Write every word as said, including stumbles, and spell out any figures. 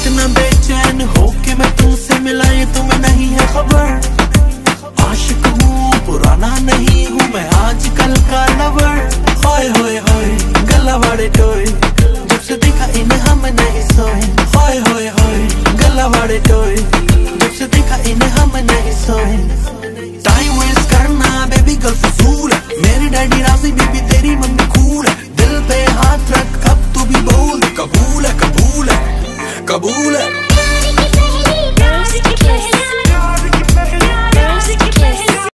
कितना बेचैन हो के मैं तुमसे मिला ये तुम्हें नहीं है खबर। आशिक हूँ पुराना नहीं हूँ मैं आजकल का।